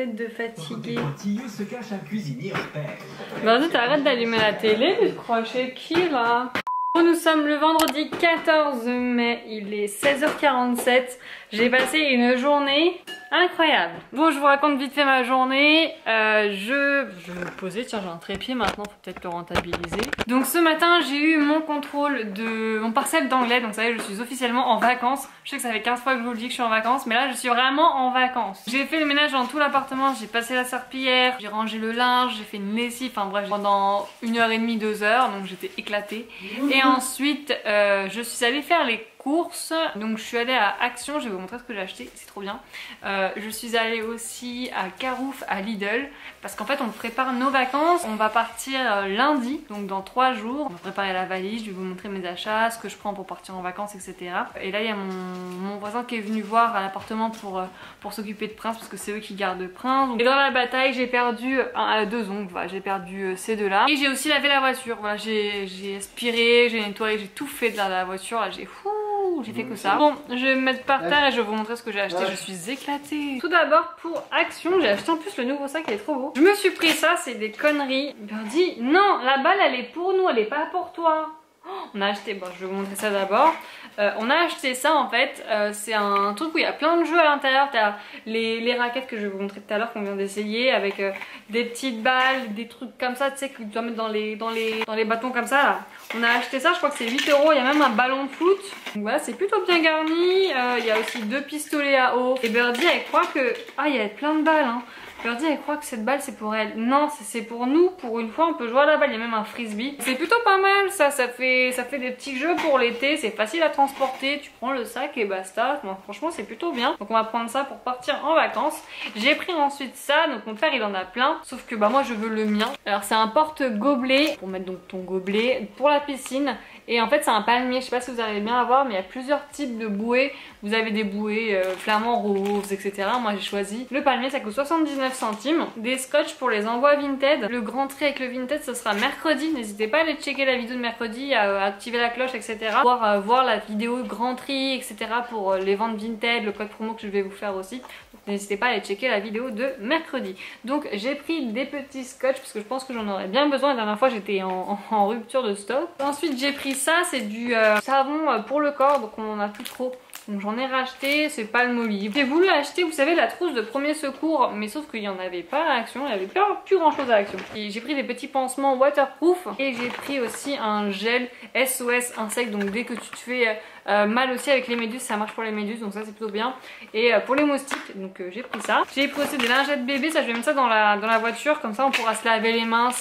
tête de fatigué. Se cache un cuisinier en paix. Vas-y, t'arrêtes d'allumer la télé, tu te crois chez qui là? Nous sommes le vendredi 14 mai, il est 16h47. J'ai passé une journée incroyable. Bon, je vous raconte vite fait ma journée. Je vais me poser, tiens, j'ai un trépied maintenant, faut peut-être le rentabiliser. Donc ce matin, j'ai eu mon contrôle de mon partiel d'anglais, donc ça y est, je suis officiellement en vacances. Je sais que ça fait 15 fois que je vous le dis que je suis en vacances, mais là, je suis vraiment en vacances. J'ai fait le ménage dans tout l'appartement, j'ai passé la serpillière, j'ai rangé le linge, j'ai fait une lessive, enfin bref, pendant 1h30, 2h, donc j'étais éclatée. Et ensuite, je suis allée faire les courses, donc je suis allée à Action, je vais vous montrer ce que j'ai acheté, c'est trop bien. Je suis allée aussi à Carouf, à Lidl, parce qu'en fait on prépare nos vacances, on va partir lundi, donc dans 3 jours. On va préparer la valise, je vais vous montrer mes achats, ce que je prends pour partir en vacances, etc. Et là il y a mon voisin qui est venu voir à l'appartement pour s'occuper de Prince, parce que c'est eux qui gardent Prince. Et dans la bataille j'ai perdu 2 ongles, voilà, j'ai perdu ces deux-là. Et j'ai aussi lavé la voiture, voilà, j'ai aspiré, j'ai nettoyé, j'ai tout fait de la voiture, là j'ai fait que ça. Bon, je vais me mettre par terre et je vais vous montrer ce que j'ai acheté. Je suis éclatée. Tout d'abord pour Action, j'ai acheté en plus le nouveau sac, il est trop beau. Je me suis pris ça, c'est des conneries. Birdie, non, la balle elle est pour nous, elle est pas pour toi. On a acheté, bon je vais vous montrer ça d'abord. On a acheté ça en fait, c'est un truc où il y a plein de jeux à l'intérieur. T'as les raquettes que je vais vous montrer tout à l'heure qu'on vient d'essayer avec des petites balles, des trucs comme ça, tu sais que tu dois mettre dans les bâtons comme ça là. On a acheté ça, je crois que c'est 8 €, il y a même un ballon de foot. Donc voilà, c'est plutôt bien garni. Il y a aussi 2 pistolets à eau. Et Birdie elle croit que... Ah, il y a plein de balles hein. Birdie elle croit que cette balle c'est pour elle. Non, c'est pour nous. Pour une fois on peut jouer à la balle. Il y a même un frisbee. C'est plutôt pas mal ça. Ça fait des petits jeux pour l'été. C'est facile à transporter. Tu prends le sac et basta. Bon, franchement c'est plutôt bien. Donc on va prendre ça pour partir en vacances. J'ai pris ensuite ça. Donc mon père il en a plein. Sauf que bah moi je veux le mien. Alors c'est un porte-gobelet. Pour mettre donc ton gobelet pour la piscine. Et en fait c'est un palmier. Je sais pas si vous arrivez bien à voir. Mais il y a plusieurs types de bouées. Vous avez des bouées flamants roses etc. Moi j'ai choisi le palmier. Ça coûte 79 centimes. Des scotch pour les envois Vinted. Le grand tri avec le Vinted ce sera mercredi. N'hésitez pas à aller checker la vidéo de mercredi, à activer la cloche etc. Voir la vidéo grand tri etc. pour les ventes Vinted, le code promo que je vais vous faire aussi. N'hésitez pas à aller checker la vidéo de mercredi. Donc j'ai pris des petits scotch parce que je pense que j'en aurais bien besoin. La dernière fois j'étais en rupture de stock. Ensuite j'ai pris ça, c'est du savon pour le corps, donc on en a plus trop. Donc j'en ai racheté, c'est Palmolive. J'ai voulu acheter, vous savez, la trousse de premier secours, mais sauf qu'il n'y en avait pas à Action, il n'y avait plus grand chose à Action. J'ai pris des petits pansements waterproof et j'ai pris aussi un gel SOS insectes, donc dès que tu te fais mal aussi avec les méduses, ça marche pour les méduses, donc ça c'est plutôt bien. Et pour les moustiques, donc j'ai pris ça. J'ai pris aussi des lingettes bébés, ça je vais mettre ça dans la voiture, comme ça on pourra se laver les mains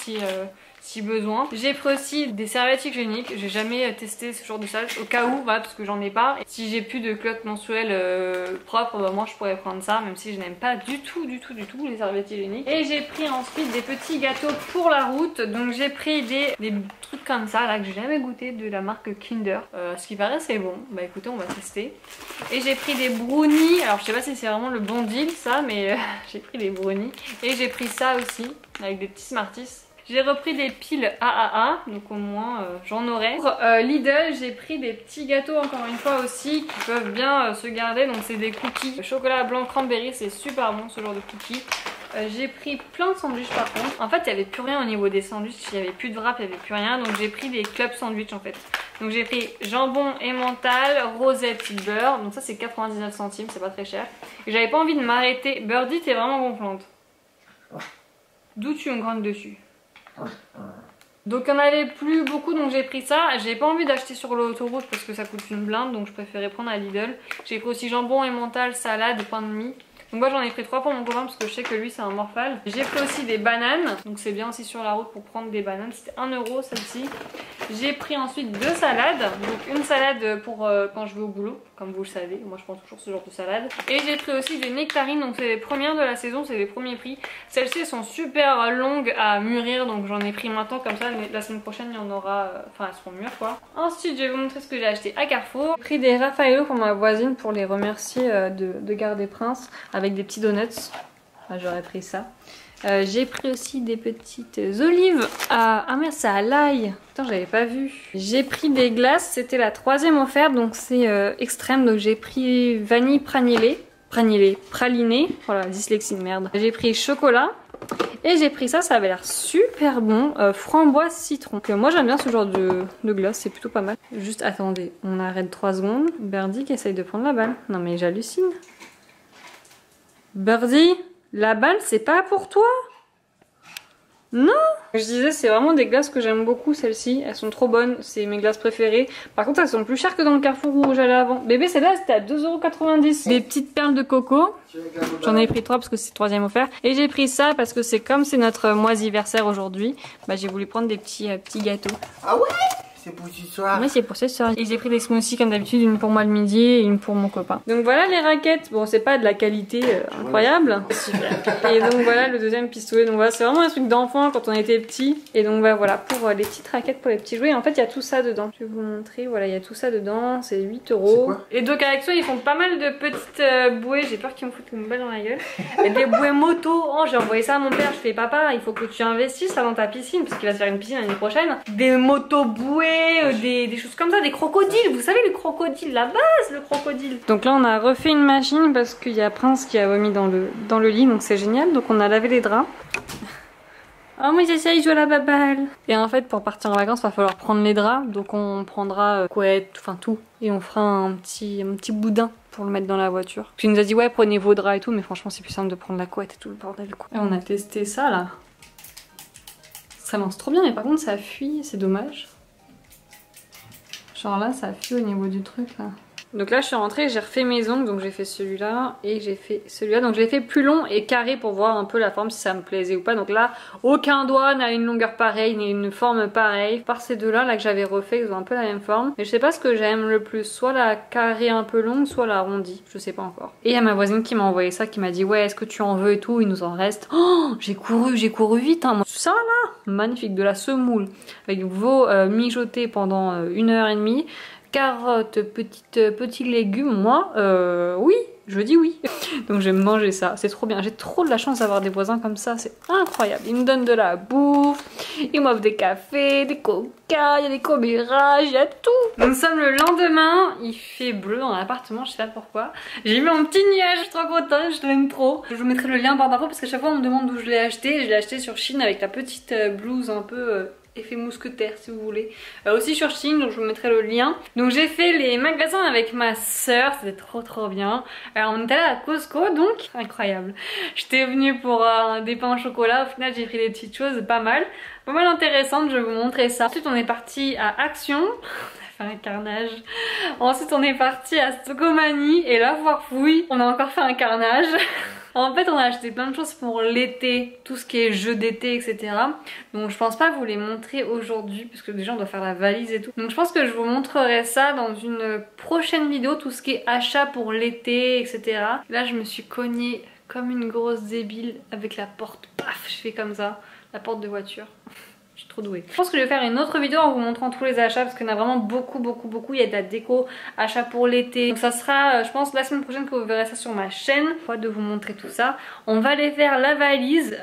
si besoin. J'ai pris aussi des serviettes hygiéniques. J'ai jamais testé ce genre de serviettes au cas où, voilà, parce que j'en ai pas. Et si j'ai plus de culottes menstruelles propres, bah, moi je pourrais prendre ça, même si je n'aime pas du tout les serviettes hygiéniques. Et j'ai pris ensuite des petits gâteaux pour la route. Donc j'ai pris des trucs comme ça là que j'ai jamais goûté de la marque Kinder. Ce qui paraît c'est bon. Bah écoutez, on va tester. Et j'ai pris des brownies. Alors je sais pas si c'est vraiment le bon deal ça, mais j'ai pris des brownies. Et j'ai pris ça aussi avec des petits Smarties. J'ai repris des piles AAA, donc au moins j'en aurai. Pour Lidl, j'ai pris des petits gâteaux encore une fois aussi qui peuvent bien se garder. Donc c'est des cookies. Le chocolat blanc cranberry, c'est super bon ce genre de cookies. J'ai pris plein de sandwichs par contre. En fait il n'y avait plus rien au niveau des sandwichs, il n'y avait plus de wrap, il n'y avait plus rien. Donc j'ai pris des club sandwich en fait. Donc j'ai pris jambon emmental, rosette, beurre. Donc ça c'est 99 centimes, c'est pas très cher. Et j'avais pas envie de m'arrêter. Birdie, t'es vraiment gonflante. D'où tu me grandes dessus. Donc il n'y en avait plus beaucoup, donc j'ai pris ça. J'ai pas envie d'acheter sur l'autoroute parce que ça coûte une blinde, donc je préférais prendre à Lidl. J'ai pris aussi jambon emmental, salade et pain de mie. Donc moi j'en ai pris 3 pour mon copain parce que je sais que lui c'est un morphale. J'ai pris aussi des bananes, donc c'est bien aussi sur la route pour prendre des bananes. C'était 1 € celle-ci. J'ai pris ensuite 2 salades, donc une salade pour quand je vais au boulot, comme vous le savez, moi je prends toujours ce genre de salade. Et j'ai pris aussi des nectarines, donc c'est les premières de la saison, c'est les premiers prix. Celles-ci sont super longues à mûrir, donc j'en ai pris maintenant comme ça, la semaine prochaine il y en aura, enfin elles seront mûres quoi. Ensuite je vais vous montrer ce que j'ai acheté à Carrefour. J'ai pris des Raffaello pour ma voisine pour les remercier de garder Prince avec des petits donuts. Enfin, j'aurais pris ça. J'ai pris aussi des petites olives ah merde, c'est à l'ail. Putain, j'avais pas vu. J'ai pris des glaces, c'était la 3e offerte, donc c'est extrême. Donc j'ai pris vanille praliné. Voilà, dyslexie de merde. J'ai pris chocolat. Et j'ai pris ça, ça avait l'air super bon, framboise citron. Donc, moi j'aime bien ce genre de glace, c'est plutôt pas mal. Juste attendez, on arrête 3 secondes. Birdie qui essaye de prendre la balle. Non mais j'hallucine. Birdie, la balle c'est pas pour toi? Non! Je disais, c'est vraiment des glaces que j'aime beaucoup, celles-ci. Elles sont trop bonnes, c'est mes glaces préférées. Par contre, elles sont plus chères que dans le Carrefour où j'allais avant. Bébé, celle-là, c'était à 2,90 €. Des petites perles de coco. J'en ai pris 3 parce que c'est le 3e offert. Et j'ai pris ça parce que c'est comme c'est notre moisiversaire aujourd'hui. Bah, j'ai voulu prendre des petits gâteaux. Ah ouais? C'est pour ce soir. Oui, c'est pour ce soir. Et j'ai pris des smoothies comme d'habitude, une pour moi le midi et une pour mon copain. Donc voilà les raquettes. Bon, c'est pas de la qualité incroyable. Super. Et donc voilà le deuxième pistolet. Donc voilà, c'est vraiment un truc d'enfant quand on était petit. Et donc bah, voilà pour les petites raquettes pour les petits jouets. En fait, il y a tout ça dedans. Je vais vous montrer. Voilà, il y a tout ça dedans. C'est 8 €. Et donc avec ça, ils font pas mal de petites bouées. J'ai peur qu'ils me foutent une balle dans la gueule. Et des bouées moto. Oh, j'ai envoyé ça à mon père. Je fais papa, il faut que tu investisses ça dans ta piscine parce qu'il va se faire une piscine l'année prochaine. Des motos bouées. Des choses comme ça, des crocodiles, vous savez le crocodile, la base, le crocodile. Donc là on a refait une machine parce qu'il y a Prince qui a vomi dans le lit, donc c'est génial. Donc on a lavé les draps. Oh mais j'essaye de jouer à la baballe. Et en fait pour partir en vacances il va falloir prendre les draps, donc on prendra couette, enfin tout, et on fera un petit boudin pour le mettre dans la voiture. Puis il nous a dit ouais prenez vos draps et tout, mais franchement c'est plus simple de prendre la couette et tout le bordel quoi. Et on a testé ça là. Ça lance trop bien mais par contre ça fuit, c'est dommage. Genre là ça fuit au niveau du truc là. Donc là je suis rentrée, j'ai refait mes ongles, donc j'ai fait celui-là et j'ai fait celui-là. Donc je l'ai fait plus long et carré pour voir un peu la forme si ça me plaisait ou pas. Donc là aucun doigt n'a une longueur pareille ni une forme pareille. Par ces deux-là là que j'avais refait, ils ont un peu la même forme. Mais je sais pas ce que j'aime le plus, soit la carrée un peu longue, soit la arrondie, je sais pas encore. Et il y a ma voisine qui m'a envoyé ça, qui m'a dit ouais est-ce que tu en veux et tout, il nous en reste. Oh j'ai couru vite hein. Ça là, magnifique, de la semoule avec veau mijoté pendant 1h30. Carottes, petits légumes, moi, oui, je dis oui. Donc je vais manger ça, c'est trop bien. J'ai trop de la chance d'avoir des voisins comme ça, c'est incroyable. Ils me donnent de la bouffe, ils m'offrent des cafés, des coca, il y a des commérages, il y a tout. Nous sommes le lendemain, il fait bleu dans l'appartement, je sais pas pourquoi. J'ai mis mon petit nuage, je suis trop contente, je l'aime trop. Je vous mettrai le lien en barre d'infos parce qu'à chaque fois on me demande où je l'ai acheté. Je l'ai acheté sur Shein avec la petite blouse un peu... effet mousquetaire si vous voulez, aussi sur Shein, donc je vous mettrai le lien. Donc j'ai fait les magasins avec ma soeur, c'était trop bien. Alors on était là à Costco, donc incroyable. J'étais venue pour des pains au chocolat, au final j'ai pris des petites choses pas mal intéressantes, je vais vous montrer ça. Ensuite on est parti à Action, on a fait un carnage. Ensuite on est parti à Stocomanie et là voir fouille, on a encore fait un carnage. En fait on a acheté plein de choses pour l'été, tout ce qui est jeux d'été etc. Donc je pense pas vous les montrer aujourd'hui parce que déjà on doit faire la valise et tout. Donc je pense que je vous montrerai ça dans une prochaine vidéo, tout ce qui est achat pour l'été etc. Là je me suis cognée comme une grosse débile avec la porte, paf, je fais comme ça, la porte de voiture. Je suis trop douée. Je pense que je vais faire une autre vidéo en vous montrant tous les achats parce qu'il y en a vraiment beaucoup. Il y a de la déco, achats pour l'été. Donc ça sera, je pense, la semaine prochaine que vous verrez ça sur ma chaîne. Hâte de vous montrer tout ça. On va aller faire la valise.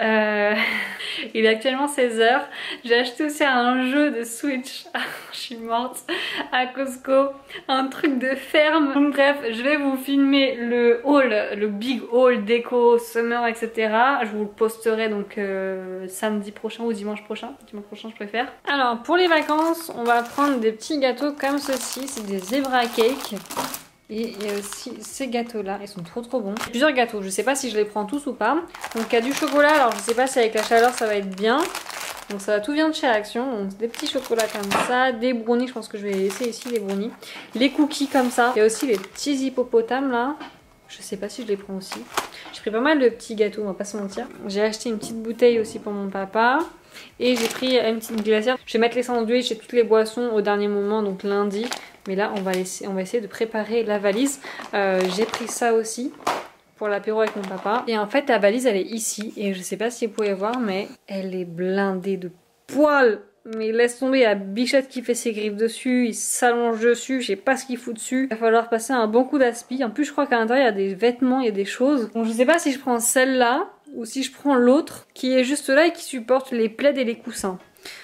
Il est actuellement 16 h. J'ai acheté aussi un jeu de Switch. Je suis morte. À Costco. Un truc de ferme. Donc bref, je vais vous filmer le haul, le big haul déco, summer, etc. Je vous le posterai donc samedi prochain ou dimanche prochain. Prochain je préfère. Alors pour les vacances on va prendre des petits gâteaux comme ceci, c'est des zebra cakes et il y a aussi ces gâteaux là, ils sont trop bons. Plusieurs gâteaux, je sais pas si je les prends tous ou pas. Donc il y a du chocolat, alors je sais pas si avec la chaleur ça va être bien. Donc ça tout vient de chez Action, donc des petits chocolats comme ça, des brownies, je pense que je vais les laisser ici les brownies. Les cookies comme ça, il y a aussi les petits hippopotames là. Je sais pas si je les prends aussi. J'ai pris pas mal de petits gâteaux, on va pas se mentir. J'ai acheté une petite bouteille aussi pour mon papa. Et j'ai pris une petite glacière. Je vais mettre les sandwichs et toutes les boissons au dernier moment, donc lundi. Mais là, on va essayer de préparer la valise. J'ai pris ça aussi pour l'apéro avec mon papa. Et en fait, la valise, elle est ici. Et je sais pas si vous pouvez voir, mais elle est blindée de poils. Mais laisse tomber, il y a Bichette qui fait ses griffes dessus, il s'allonge dessus, je sais pas ce qu'il fout dessus. Il va falloir passer un bon coup d'aspi. En plus, je crois qu'à l'intérieur, il y a des vêtements, il y a des choses. Donc je sais pas si je prends celle-là ou si je prends l'autre qui est juste là et qui supporte les plaids et les coussins.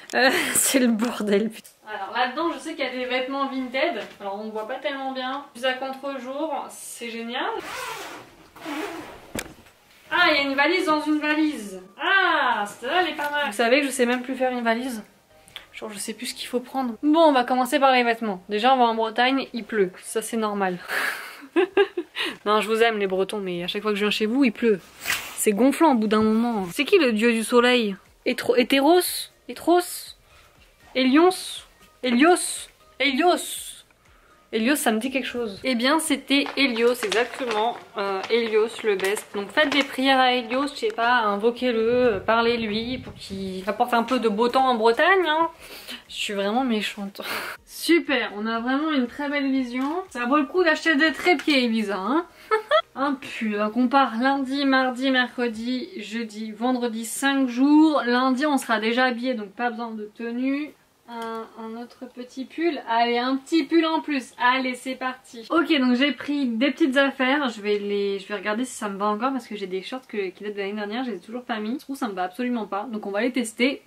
C'est le bordel, putain. Alors là-dedans, je sais qu'il y a des vêtements Vinted. Alors on ne voit pas tellement bien. Plus à contre-jour, c'est génial. Ah, il y a une valise dans une valise. Ah, celle-là elle est pas mal. Vous savez que je sais même plus faire une valise. Genre je sais plus ce qu'il faut prendre. Bon, on va commencer par les vêtements. Déjà on va en Bretagne, il pleut. Ça c'est normal. Non, je vous aime les Bretons, mais à chaque fois que je viens chez vous, il pleut. C'est gonflant au bout d'un moment. C'est qui le dieu du soleil? Hétéros? Hélios? Hélios, ça me dit quelque chose. Eh bien, c'était Hélios, exactement. Hélios, le best. Donc faites des prières à Hélios, je sais pas, invoquez-le, parlez-lui pour qu'il apporte un peu de beau temps en Bretagne. Hein. Je suis vraiment méchante. Super, on a vraiment une très belle vision. Ça vaut le coup d'acheter des trépieds, Elisa. Hein. Un pull. Donc on part lundi, mardi, mercredi, jeudi, vendredi, 5 jours. Lundi, on sera déjà habillé, donc pas besoin de tenue. Un autre petit pull. Allez, un petit pull en plus. Allez, c'est parti. Ok, donc j'ai pris des petites affaires. Je vais regarder si ça me va encore parce que j'ai des shorts qui datent de l'année dernière. Je les ai toujours pas mis. Je trouve que ça me va absolument pas. Donc on va les tester.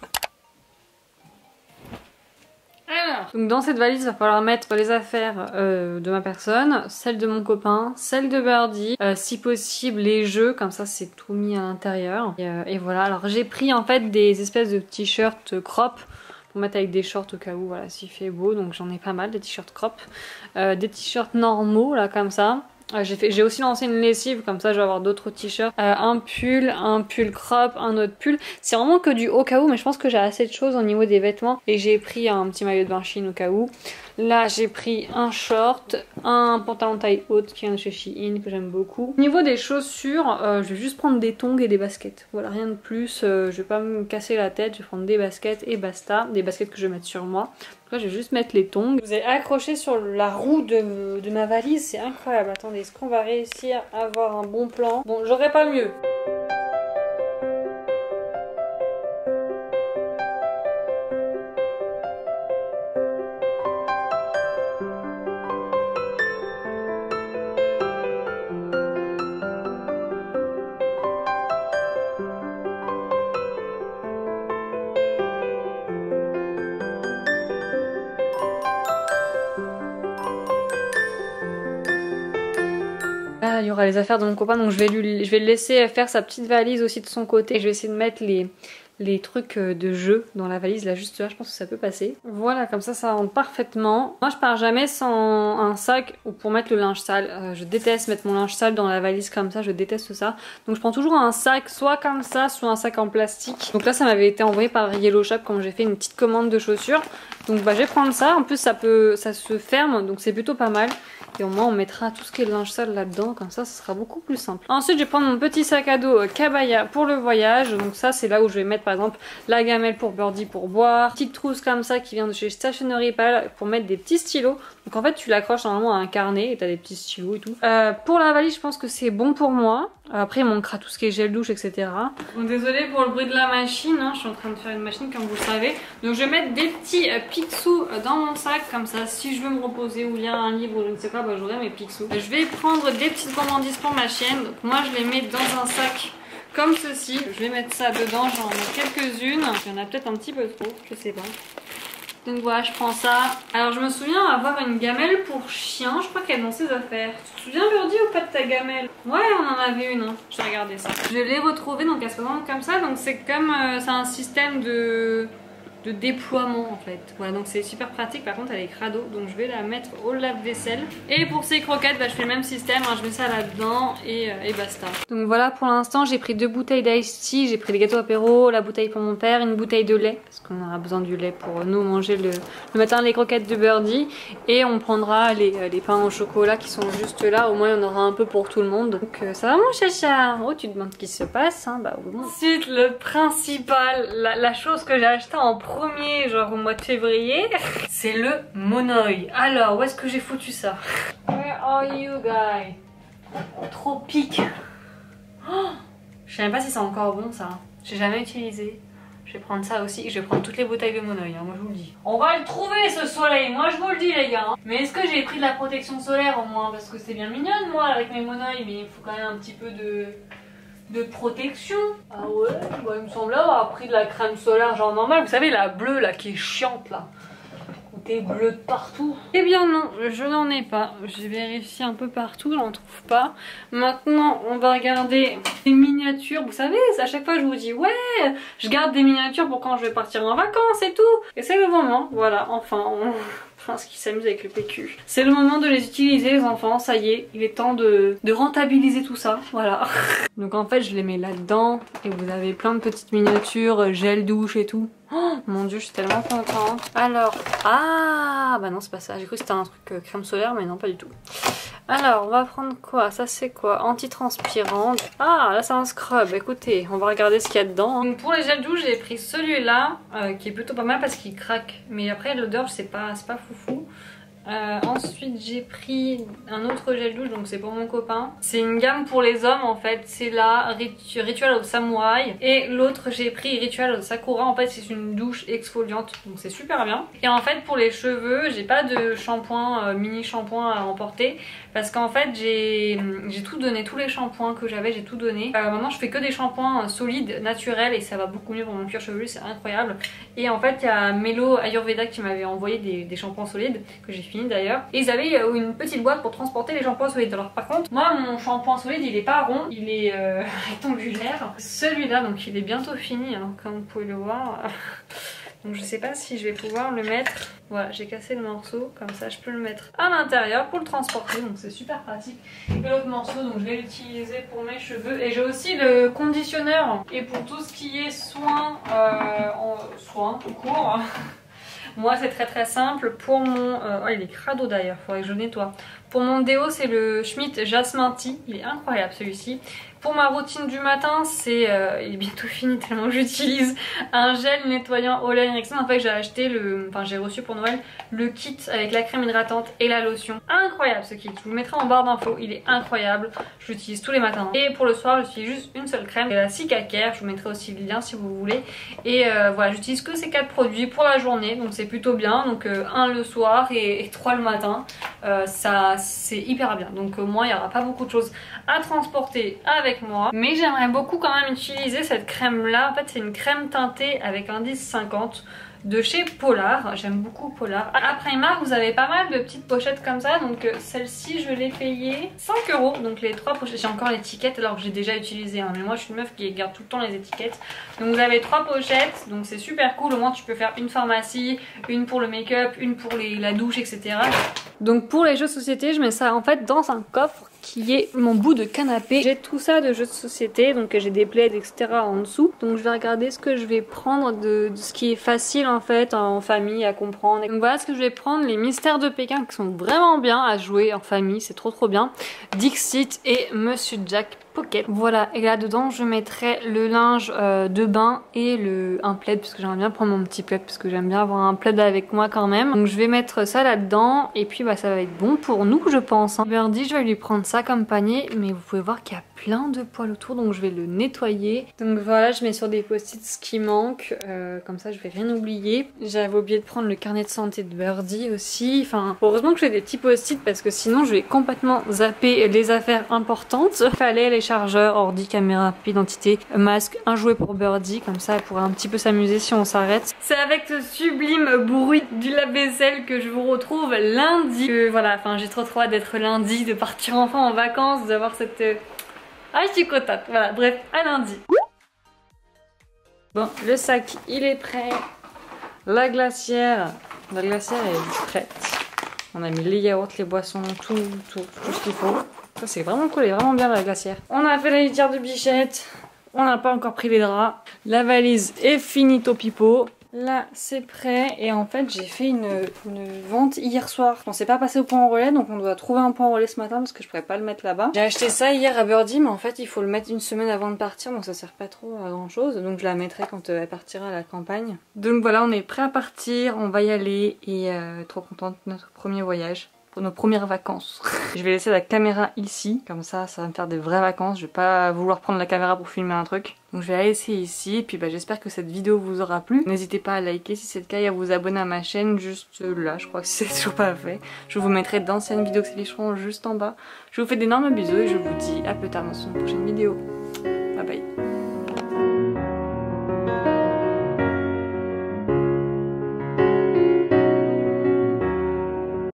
Alors, donc dans cette valise, il va falloir mettre les affaires de ma personne, celles de mon copain, celles de Birdie, si possible les jeux, comme ça c'est tout mis à l'intérieur. Et voilà, alors j'ai pris en fait des espèces de t-shirts crop pour mettre avec des shorts au cas où, voilà, s'il fait beau, donc j'en ai pas mal, des t-shirts crop, des t-shirts normaux là comme ça. J'ai aussi lancé une lessive, comme ça je vais avoir d'autres t-shirts, un pull crop, un autre pull. C'est vraiment que du au cas où, mais je pense que j'ai assez de choses au niveau des vêtements. Et j'ai pris un petit maillot de bain Shein au cas où. Là j'ai pris un short, un pantalon taille haute qui vient de chez Shein que j'aime beaucoup. Au niveau des chaussures, je vais juste prendre des tongs et des baskets. Voilà, rien de plus, je vais pas me casser la tête, je vais prendre des baskets et basta. Des baskets que je vais mettre sur moi. Là, je vais juste mettre les tongs. Je vous ai accroché sur la roue de ma valise, c'est incroyable. Attendez, est-ce qu'on va réussir à avoir un bon plan? Bon, j'aurais pas mieux. Là, il y aura les affaires de mon copain, donc je vais le laisser faire sa petite valise aussi de son côté. Je vais essayer de mettre les trucs de jeu dans la valise là juste là, je pense que ça peut passer. Voilà, comme ça rentre parfaitement. Moi je pars jamais sans un sac pour mettre le linge sale. Je déteste mettre mon linge sale dans la valise comme ça, je déteste ça. Donc je prends toujours un sac soit comme ça, soit un sac en plastique. Donc là ça m'avait été envoyé par Yellow Shop quand j'ai fait une petite commande de chaussures. Donc bah je vais prendre ça, en plus ça se ferme, donc c'est plutôt pas mal. Et au moins on mettra tout ce qui est linge sale là-dedans, comme ça ce sera beaucoup plus simple. Ensuite je vais prendre mon petit sac à dos Cabaya pour le voyage. Donc ça c'est là où je vais mettre par exemple la gamelle pour Birdie pour boire. Petite trousse comme ça qui vient de chez Stationery Pal pour mettre des petits stylos. Donc en fait tu l'accroches normalement à un carnet et t'as des petits stylos et tout. Pour la valise je pense que c'est bon pour moi. Après il manquera tout ce qui est gel douche etc. Bon désolée pour le bruit de la machine, hein. Je suis en train de faire une machine comme vous le savez. Donc je vais mettre des petits Picsou dans mon sac comme ça si je veux me reposer ou lire un livre ou je ne sais quoi, bah j'aurai mes Picsou. Je vais prendre des petites gourmandises pour ma chienne. Donc moi je les mets dans un sac comme ceci. Je vais mettre ça dedans, j'en mets quelques-unes. Il y en a peut-être un petit peu trop, je sais pas. Donc voilà, je prends ça. Alors je me souviens avoir une gamelle pour chien, je crois qu'elle est dans ses affaires. Tu te souviens Birdie ou pas de ta gamelle? Ouais, on en avait une, hein. J'ai regardé ça. Je l'ai retrouvée, donc elle se présente comme ça. Donc c'est comme, c'est un système de déploiement en fait. Voilà, donc c'est super pratique. Par contre elle est crado, donc je vais la mettre au lave-vaisselle. Et pour ces croquettes, bah, je fais le même système, hein. Je mets ça là-dedans et basta. Donc voilà, pour l'instant j'ai pris 2 bouteilles d'ice tea, j'ai pris les gâteaux apéro, la bouteille pour mon père, une bouteille de lait parce qu'on aura besoin du lait pour nous manger le matin, les croquettes de Birdie, et on prendra les pains au chocolat qui sont juste là, au moins il y en aura un peu pour tout le monde. Donc ça va mon chacha? Oh, tu te demandes ce qui se passe, hein? Bah bon. Ensuite le principal, la chose que j'ai acheté en premier, genre au mois de février, c'est le monoeil. Alors où est-ce que j'ai foutu ça? Where are you guys? Trop pique. Oh, je sais même pas si c'est encore bon ça. J'ai jamais utilisé. Je vais prendre ça aussi. Je vais prendre toutes les bouteilles de monoeil, hein, moi je vous le dis. On va le trouver ce soleil, moi je vous le dis les gars. Mais est-ce que j'ai pris de la protection solaire au moins? Parce que c'est bien mignonne moi avec mes monoeils, mais il faut quand même un petit peu de protection. Ah ouais, bah, il me semble avoir pris de la crème solaire genre normale. Vous savez la bleue là qui est chiante là. des bleus de partout. Eh bien non, je n'en ai pas. J'ai vérifié un peu partout, je n'en trouve pas. Maintenant, on va regarder les miniatures. Vous savez, à chaque fois je vous dis ouais, je garde des miniatures pour quand je vais partir en vacances et tout. Et c'est le moment, voilà, enfin on... Prince qui s'amuse avec le PQ. C'est le moment de les utiliser les enfants, ça y est, il est temps de rentabiliser tout ça, voilà. Donc en fait je les mets là-dedans et vous avez plein de petites miniatures, gel douche et tout. Oh mon dieu, je suis tellement contente. Alors, ah bah non c'est pas ça, j'ai cru que c'était un truc crème solaire mais non pas du tout. Alors on va prendre quoi? Ça c'est quoi? Antitranspirant. Ah là c'est un scrub, écoutez, on va regarder ce qu'il y a dedans. Donc pour les gels douche j'ai pris celui-là qui est plutôt pas mal parce qu'il craque. Mais après l'odeur c'est pas foufou. Ensuite j'ai pris un autre gel douche, donc c'est pour mon copain. C'est une gamme pour les hommes en fait, c'est la Ritual of Samurai. Et l'autre j'ai pris Ritual of Sakura, en fait c'est une douche exfoliante, donc c'est super bien. Et en fait pour les cheveux, j'ai pas de shampoing, mini shampoing à emporter. Parce qu'en fait j'ai tout donné, tous les shampoings que j'avais j'ai tout donné. Maintenant je fais que des shampoings solides, naturels et ça va beaucoup mieux pour mon cuir chevelu, c'est incroyable. Et en fait il y a Melo Ayurveda qui m'avait envoyé des shampoings solides que j'ai fini d'ailleurs. Et ils avaient une petite boîte pour transporter les shampoings solides. Alors par contre moi mon shampoing solide il est pas rond, il est rectangulaire. Celui-là donc il est bientôt fini hein, comme vous pouvez le voir. Donc je sais pas si je vais pouvoir le mettre. Voilà, j'ai cassé le morceau, comme ça je peux le mettre à l'intérieur pour le transporter, donc c'est super pratique. Et l'autre morceau, donc je vais l'utiliser pour mes cheveux. Et j'ai aussi le conditionneur. Et pour tout ce qui est soins, soins tout court, moi c'est très simple. Pour mon... oh il est crado d'ailleurs, faudrait que je nettoie. Pour mon déo c'est le Schmitt Jasmin Tea, il est incroyable celui-ci. Pour ma routine du matin, c'est il est bientôt fini tellement j'utilise un gel nettoyant Olen Erickson. En fait j'ai acheté j'ai reçu pour Noël le kit avec la crème hydratante et la lotion. Incroyable ce kit, je vous le mettrai en barre d'infos, il est incroyable. Je l'utilise tous les matins. Et pour le soir j'utilise juste une seule crème, la Cicacare, je vous mettrai aussi le lien si vous voulez. Et voilà, j'utilise que ces 4 produits pour la journée, donc c'est plutôt bien. Donc 1 le soir et 3 le matin. Ça c'est hyper bien, donc moi il n'y aura pas beaucoup de choses à transporter avec moi, mais j'aimerais beaucoup quand même utiliser cette crème là. En fait c'est une crème teintée avec indice 50 de chez Polar, j'aime beaucoup Polar. À Primark vous avez pas mal de petites pochettes comme ça, donc celle-ci je l'ai payée 5 €, donc les 3 pochettes, j'ai encore l'étiquette alors que j'ai déjà utilisé hein. Mais moi je suis une meuf qui garde tout le temps les étiquettes. Donc vous avez 3 pochettes, donc c'est super cool, au moins tu peux faire une pharmacie, une pour le make-up, une pour la douche etc. Donc pour les jeux de société je mets ça en fait dans un coffre qui est mon bout de canapé. J'ai tout ça de jeux de société, donc j'ai des plaids etc en dessous. Donc je vais regarder ce que je vais prendre de ce qui est facile en fait en famille à comprendre. Donc voilà ce que je vais prendre, les Mystères de Pékin qui sont vraiment bien à jouer en famille, c'est trop bien. Dixit et Monsieur Jack Pocket. Voilà, et là dedans je mettrai le linge de bain et un plaid parce que j'aimerais bien prendre mon petit plaid parce que j'aime bien avoir un plaid avec moi quand même. Donc je vais mettre ça là-dedans et puis bah ça va être bon pour nous je pense. Birdie je vais lui prendre ça comme panier, mais vous pouvez voir qu'il y a plein de poils autour donc je vais le nettoyer. Donc voilà, je mets sur des post-it ce qui manque, comme ça je vais rien oublier. J'avais oublié de prendre le carnet de santé de Birdie aussi, enfin heureusement que j'ai des petits post-it parce que sinon je vais complètement zapper les affaires importantes. Il fallait les chargeurs, ordi, caméra, identité, masque, un jouet pour Birdie, comme ça elle pourrait un petit peu s'amuser si on s'arrête. C'est avec ce sublime bruit du lave-vaisselle que je vous retrouve lundi. Voilà, enfin j'ai trop hâte d'être lundi, de partir enfin en vacances, d'avoir cette... Ah je suis contente, voilà, bref, à lundi. Bon, le sac il est prêt. La glacière est prête. On a mis les yaourts, les boissons, tout ce qu'il faut. Ça c'est vraiment cool, elle est vraiment bien la glacière. On a fait la litière de Bichette. On n'a pas encore pris les draps. La valise est finito pipo. Là c'est prêt et en fait j'ai fait une vente hier soir. On s'est pas passé au point relais donc on doit trouver un point relais ce matin parce que je pourrais pas le mettre là-bas. J'ai acheté ça hier à Birdie mais en fait il faut le mettre une semaine avant de partir donc ça sert pas trop à grand chose. Donc je la mettrai quand elle partira à la campagne. Donc voilà, on est prêt à partir, on va y aller et trop contente de notre premier voyage. Pour nos premières vacances. Je vais laisser la caméra ici, comme ça va me faire des vraies vacances. Je vais pas vouloir prendre la caméra pour filmer un truc. Donc je vais la laisser ici et puis bah, j'espère que cette vidéo vous aura plu. N'hésitez pas à liker si c'est le cas et à vous abonner à ma chaîne juste là, je crois que c'est toujours pas fait. Je vous mettrai d'anciennes vidéos que c'est juste en bas. Je vous fais d'énormes bisous et je vous dis à plus tard dans une prochaine vidéo.